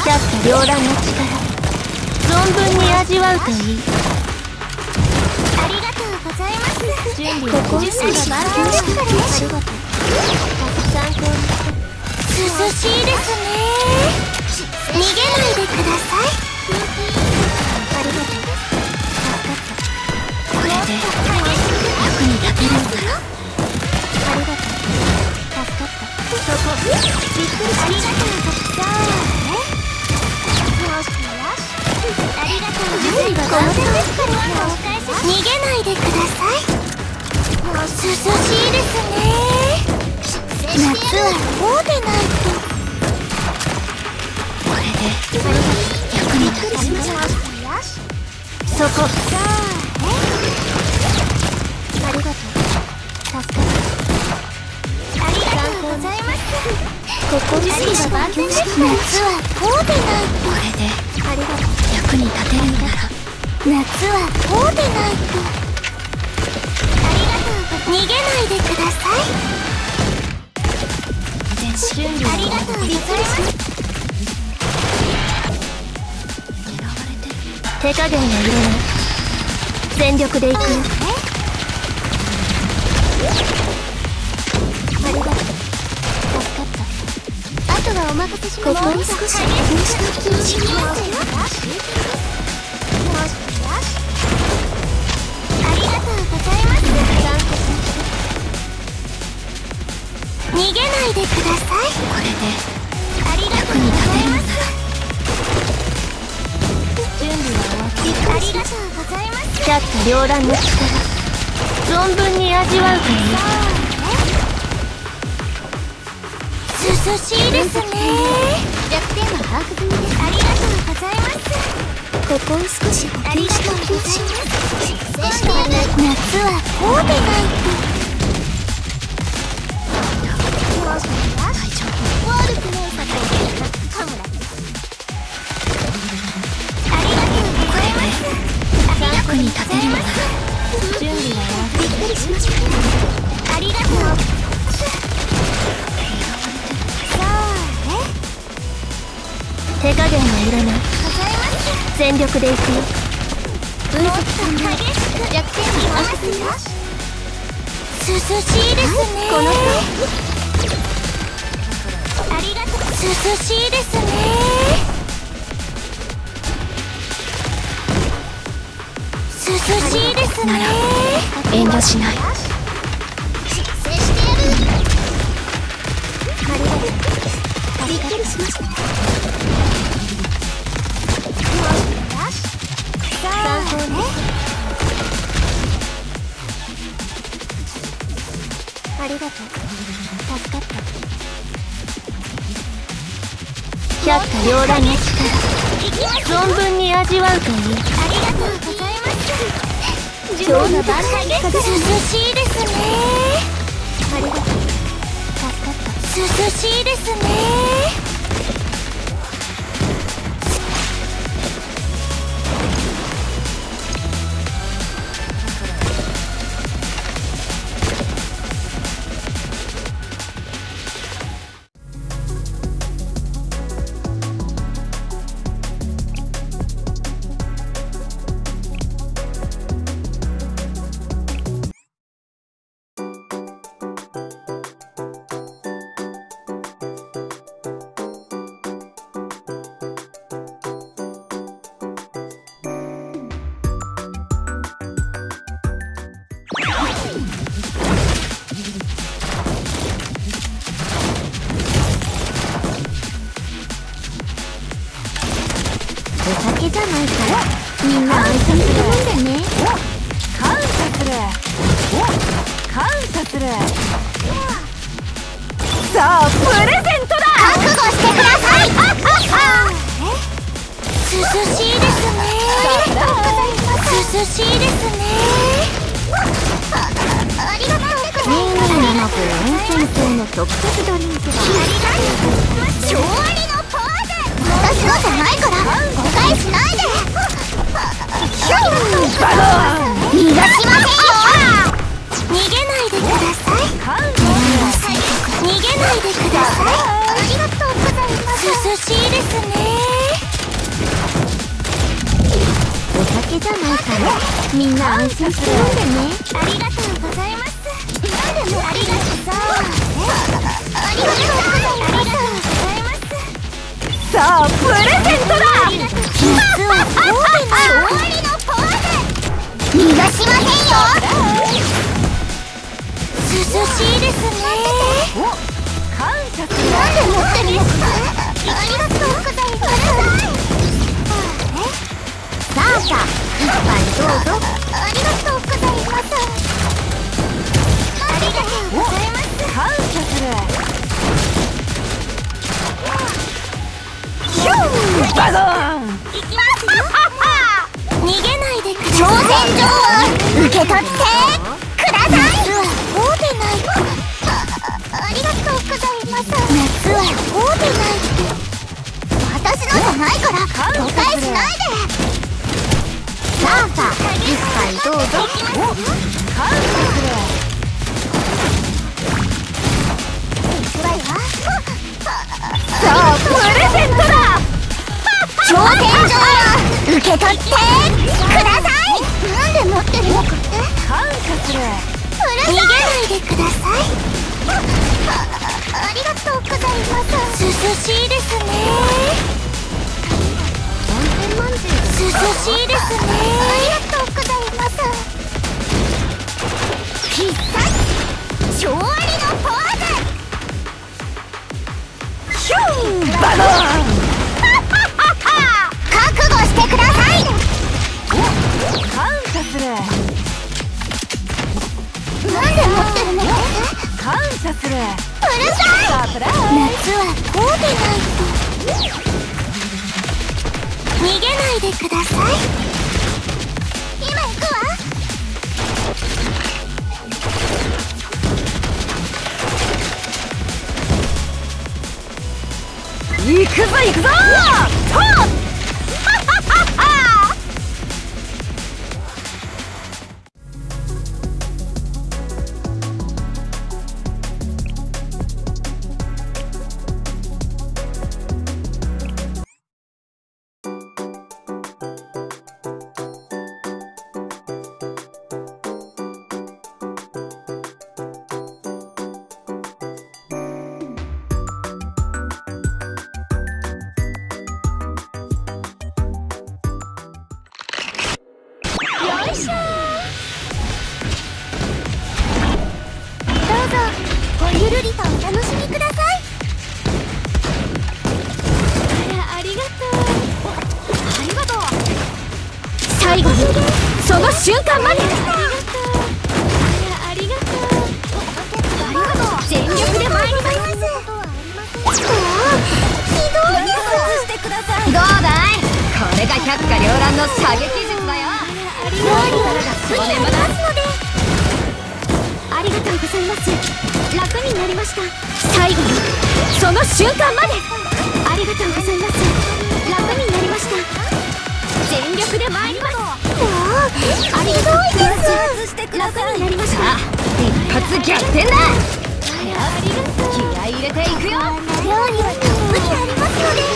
百花繚乱の力存分に味わうといい。 ありがとうございます。 準備は準備が万全ですからね。ありがとう。参考に涼しいですね。逃げないでください。 ありがとう。これで役に立てるんだろ。ありがとう。助かった。そこびっくりしありがとう。さあね。よしよし。ありがとう。準備が万全ですから逃げないでください。涼しいですね。夏はこうでないと。 これで役に立てるんだろ。そこ。 さあね。 ありがとう。助かった。 ありがとうございます。 ここに準備が万全ですから夏はこうでないと。 これでありがとう。役に立てるんだろ。 夏はこうでないと。ありがとう。逃げないでください。 準備はありがとうございます。 狙われてる。手加減は入れない。全力でいくよ。ありがとう。助かった。あとはお任せします。ここに少しこうしてありがとうございます。逃げないでください。 これでありがと役にうございま立てるんだ。 す。 準備は終わってありがとうございます。 百花繚乱の力存分に味わうといい。 涼しいですね。弱点は把握済みです。ありがとうございます。 ここを少し補あり給してがとうございます。 おきましょう。 夏はこうでないと。 大丈夫。 悪くないさかもだ。ありがとうございます。 役に立てるんだ。準備は終わってびっくりしました。ありがとう。さあね。 手加減はいらない。 ございます。 全力でいくよ。 もっと激しく弱点に回すよ。涼しいですね。 このありがとう。涼しいですね。涼しいですね。 遠慮しない。 失勢してやる。 ありがとう。 びっくりしました。さあね。 ありがとう。助かった。百花繚乱の力存分に味わうといい。 ありがとうございます。 今日の晩餐涼しいですね。 ありがとう。助かった。 涼しいですね。 お酒じゃないからみんな愛されてるもんだね。 感謝する。感謝する。さあプレゼントだ。 覚悟してください。涼しいですね。涼しいですね。ありがとう。 みんなに甘く温泉郷の特設ドリンクだ。 超ありのポーズ。私のじゃないから誤解しないで。逃がしませんよ。逃げないでください。逃げないでください。ありがとうございます。涼しいですね。 からみんな安心して飲んでね。 ありがとうございます。何でもありがとうさ。ありがとうございます。 さあプレゼントだ。 実は神戸の終わりのポーズ逃がしませんよ。涼しいですね。 感謝する。 なんで持ってるのか。ありがとうございます。さあさあ一杯どうぞ。ありがとうございます。ありがとうございます。 感謝する。バドーン。 いきますよ。逃げないでください。挑戦状を受け取ってください。夏はオーデナイト。ありがとうございます。夏はオーデナイト。私のじゃないから誤解しないで。さあさあ一杯どうぞ。 感謝する。さあプレゼントだ。 挑戦状を受け取ってください。なんで持ってるのかって。 感謝する。 逃げないでください。ありがとうございます。涼しいですね。涼しいですね。ありがとうございます。必殺超ありのポーズ。 ヒュンバドーン。 覚悟してください。 感謝する。 なんで持ってるのかって。 感謝する。 うるさい。 サプライズ。 夏はこうでないと。逃げないでください。今行くわ。 行くぞ行くぞ。とっよいしょ。どうぞごゆるりとお楽しみください。ありがとう。ありがとう。 最後にその瞬間まで。 ありがとう。全力で参ります。ひどいです。してください。 どうだい。これが百花繚乱の射撃術だよ。 料理は楽になりますので。ありがとうございます。楽になりました。 最後にその瞬間まで。 ありがとうございます。楽になりました。全力で参ります。ありがとうございます。楽になりました。 一発逆転だ。 ありがとう。 気合い入れていくよ。 料理はたっぷりあります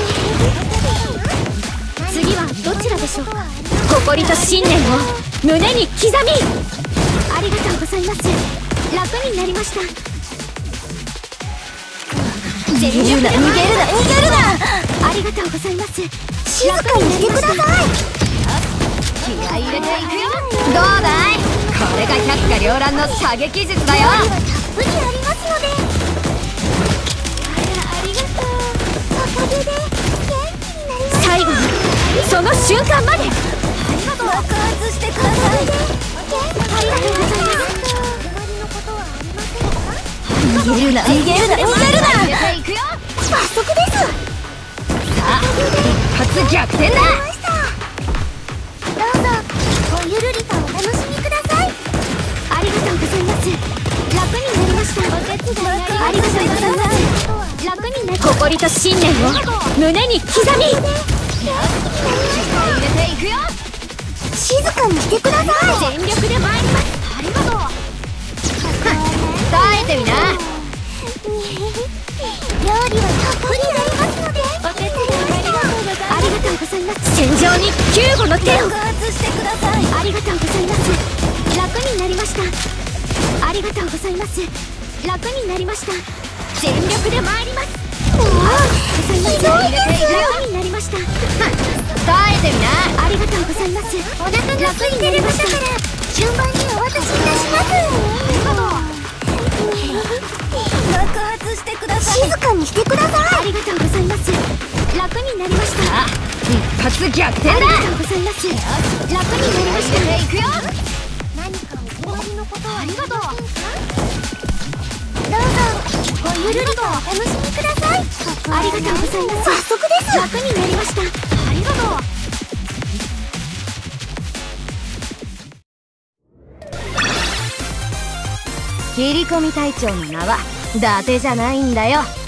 ので。 次はどちらでしょうか。誇りと信念を胸に刻み。 ありがとうございます。楽になりました。全力で参ります。逃げるな。ありがとうございます。静かにしてください。 気合い入れていくよ。どうだい。これが百花繚乱の射撃術だよ。 料理はたっぷりありますので。ありがとう。おかげで元気になりました。 最後にその瞬間まで。 爆発してください。ありがとうございます。 逃げるな。 入れていくよ。 早速です。 さあ一発逆転だ。 どうぞごゆるりとお楽しみください。ありがとうございます。楽になりました。お手伝いありがとうございます。楽になりました。 誇りと信念を胸に刻み。 入れていくよ。 静かにしてください。全力で参ります。ありがとう。 耐えてみな。 料理はたっぷりありますので。お手伝いありがとうございます。 戦場用に救護の手を。 爆発してください。ありがとうございます。楽になりました。ありがとうございます。楽になりました。全力で参ります。もうひどいですよ。楽になりました。 耐えてみな。 ありがとうございます。お腹が空いてるましたから順番にお渡しいたします。爆発してください。静かにしてください。ありがとうございます。楽になりました。 一発逆転だ。 ありがとうございます。楽になりました。 いくよ。 何かお困りのことはありがとう。どうぞごゆるりとお楽しみください。ありがとうございます。早速です。楽になりました。ありがとう。 切り込み隊長の名は伊達じゃないんだよ。